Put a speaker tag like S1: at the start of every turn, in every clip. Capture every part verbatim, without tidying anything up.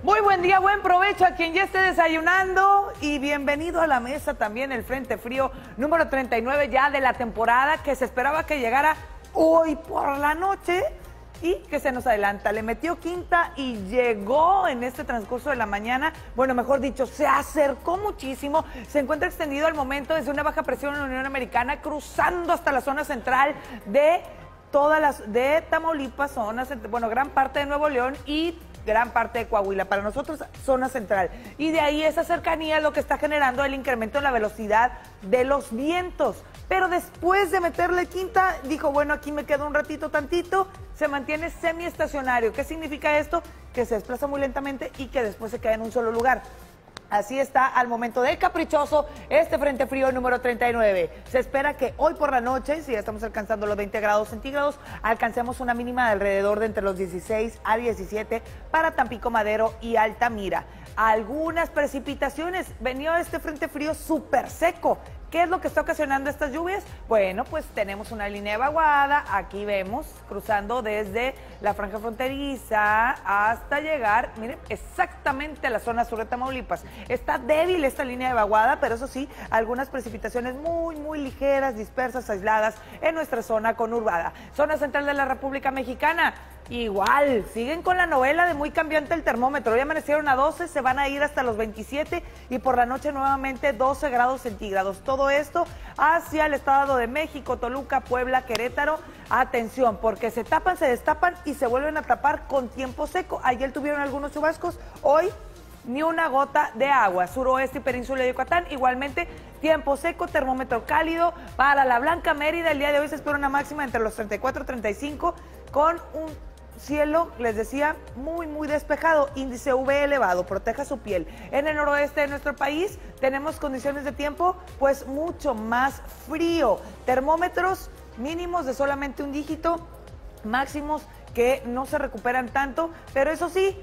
S1: Muy buen día, buen provecho a quien ya esté desayunando y bienvenido a la mesa también el Frente Frío número treinta y nueve ya de la temporada que se esperaba que llegara hoy por la noche y que se nos adelanta. Le metió quinta y llegó en este transcurso de la mañana, bueno, mejor dicho, se acercó muchísimo, se encuentra extendido al momento desde una baja presión en la Unión Americana cruzando hasta la zona central de todas las, de Tamaulipas, zonas, bueno, gran parte de Nuevo León y gran parte de Coahuila, para nosotros zona central. Y de ahí esa cercanía es lo que está generando el incremento en la velocidad de los vientos. Pero después de meterle quinta, dijo, bueno, aquí me quedo un ratito tantito, se mantiene semiestacionario. ¿Qué significa esto? Que se desplaza muy lentamente y que después se queda en un solo lugar. Así está al momento del caprichoso este Frente Frío número treinta y nueve. Se espera que hoy por la noche, si ya estamos alcanzando los veinte grados centígrados, alcancemos una mínima de alrededor de entre los dieciséis a diecisiete para Tampico Madero y Altamira. Algunas precipitaciones. Venía este Frente Frío súper seco. ¿Qué es lo que está ocasionando estas lluvias? Bueno, pues tenemos una línea de vaguada, aquí vemos, cruzando desde la franja fronteriza hasta llegar, miren, exactamente a la zona sur de Tamaulipas. Está débil esta línea de vaguada, pero eso sí, algunas precipitaciones muy, muy ligeras, dispersas, aisladas en nuestra zona conurbada. Zona central de la República Mexicana. Igual, siguen con la novela de muy cambiante el termómetro. Hoy amanecieron a doce, se van a ir hasta los veintisiete y por la noche nuevamente doce grados centígrados. Todo esto hacia el Estado de México, Toluca, Puebla, Querétaro. Atención, porque se tapan, se destapan y se vuelven a tapar con tiempo seco. Ayer tuvieron algunos chubascos, hoy ni una gota de agua. Suroeste y península de Yucatán, igualmente tiempo seco, termómetro cálido. Para la Blanca Mérida, el día de hoy se espera una máxima entre los treinta y cuatro y treinta y cinco con un cielo, les decía, muy, muy despejado, índice U V elevado, proteja su piel. En el noroeste de nuestro país tenemos condiciones de tiempo, pues mucho más frío. Termómetros mínimos de solamente un dígito, máximos que no se recuperan tanto, pero eso sí,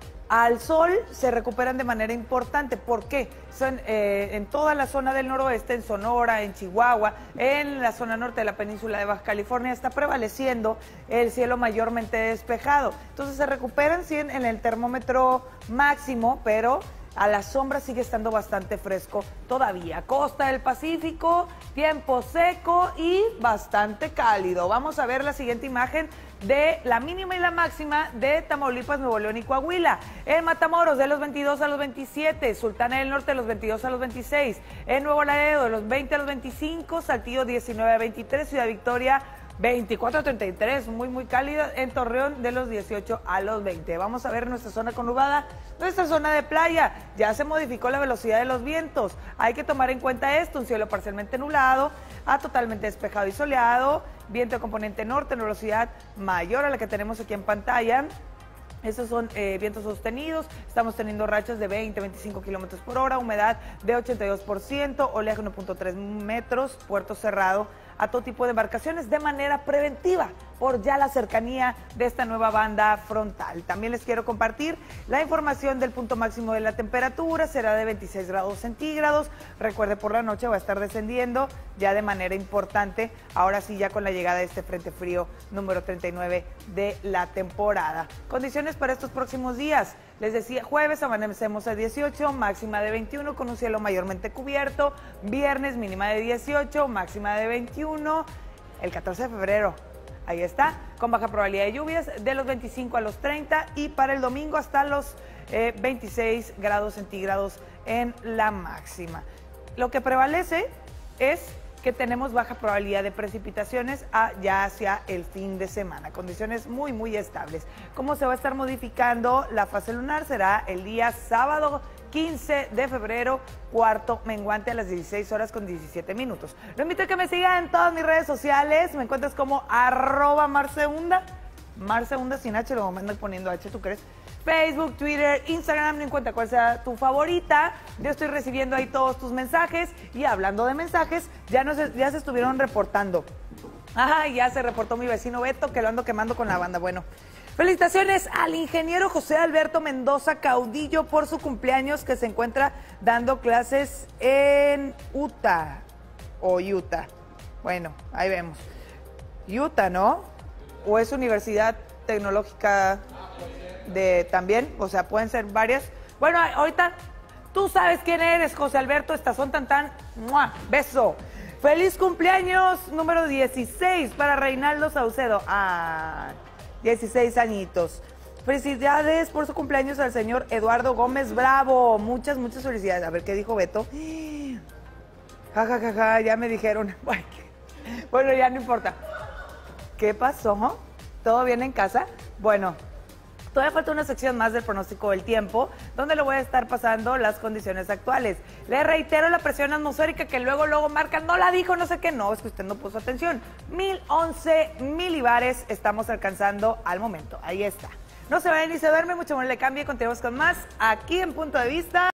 S1: al sol se recuperan de manera importante. ¿Por qué? Son, eh, en toda la zona del noroeste, en Sonora, en Chihuahua, en la zona norte de la península de Baja California, está prevaleciendo el cielo mayormente despejado. Entonces se recuperan sí, en el termómetro máximo, pero a la sombra sigue estando bastante fresco todavía. Costa del Pacífico, tiempo seco y bastante cálido. Vamos a ver la siguiente imagen de la mínima y la máxima de Tamaulipas, Nuevo León y Coahuila. En Matamoros de los veintidós a los veintisiete, Sultana del Norte de los veintidós a los veintiséis, en Nuevo Laredo de los veinte a los veinticinco, Saltillo diecinueve a veintitrés, Ciudad Victoria veinticuatro a treinta y tres, muy muy cálida, en Torreón de los dieciocho a los veinte. Vamos a ver nuestra zona conurbada, nuestra zona de playa. Ya se modificó la velocidad de los vientos. Hay que tomar en cuenta esto, un cielo parcialmente nublado a totalmente despejado y soleado, viento de componente norte en velocidad mayor a la que tenemos aquí en pantalla. Estos son eh, vientos sostenidos, estamos teniendo rachas de veinte a veinticinco kilómetros por hora, humedad de ochenta y dos por ciento, oleaje uno punto tres metros, puerto cerrado a todo tipo de embarcaciones de manera preventiva por ya la cercanía de esta nueva banda frontal. También les quiero compartir la información del punto máximo de la temperatura, será de veintiséis grados centígrados. Recuerde, por la noche va a estar descendiendo ya de manera importante, ahora sí ya con la llegada de este Frente Frío número treinta y nueve de la temporada. Condiciones para estos próximos días. Les decía, jueves amanecemos a dieciocho, máxima de veintiuno con un cielo mayormente cubierto. Viernes mínima de dieciocho, máxima de veintiuno. El catorce de febrero, ahí está, con baja probabilidad de lluvias de los veinticinco a los treinta y para el domingo hasta los eh, veintiséis grados centígrados en la máxima. Lo que prevalece es que tenemos baja probabilidad de precipitaciones a, ya hacia el fin de semana. Condiciones muy, muy estables. ¿Cómo se va a estar modificando la fase lunar? Será el día sábado quince de febrero, cuarto menguante a las dieciséis horas con diecisiete minutos. Lo invito a que me sigan en todas mis redes sociales. Me encuentras como arroba marseunda. Marseunda sin H, lo ando poniendo H, ¿tú crees? Facebook, Twitter, Instagram, no importa cuál sea tu favorita. Yo estoy recibiendo ahí todos tus mensajes. Y hablando de mensajes, ya, no se, ya se estuvieron reportando. Ah, ya se reportó mi vecino Beto, que lo ando quemando con la banda. Bueno, felicitaciones al ingeniero José Alberto Mendoza Caudillo por su cumpleaños, que se encuentra dando clases en Utah o Utah. Bueno, ahí vemos. Utah, ¿no? ¿O es Universidad Tecnológica? de también, o sea, pueden ser varias. Bueno, ahorita tú sabes quién eres, José Alberto Estazón tan tan. ¡Mua! Beso. Feliz cumpleaños número dieciséis para Reinaldo Saucedo. Ah, dieciséis añitos. Felicidades por su cumpleaños al señor Eduardo Gómez Bravo. Muchas, muchas felicidades. A ver qué dijo Beto. Ja, ja, ja, ja, ya me dijeron. Bueno, ya no importa. ¿Qué pasó? ¿Todo bien en casa? Bueno, todavía falta una sección más del pronóstico del tiempo, donde le voy a estar pasando las condiciones actuales. Le reitero la presión atmosférica que luego, luego marcan, no la dijo, no sé qué, no, es que usted no puso atención. mil once milibares estamos alcanzando al momento, ahí está. No se vayan ni se duermen, mucho más le cambie, continuamos con más aquí en Punto de Vista.